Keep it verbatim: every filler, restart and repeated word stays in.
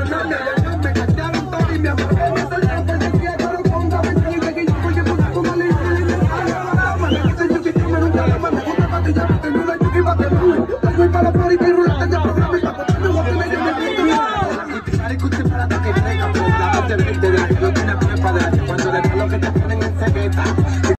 Me cacharon todo y me amarré, me salieron por el día, pero con la venta y que yo voy a poner con la ley. Me gusta la yuki, me gusta la mano, me gusta la yuki, me gusta la yuki, me gusta la yuki, me gusta la yuki,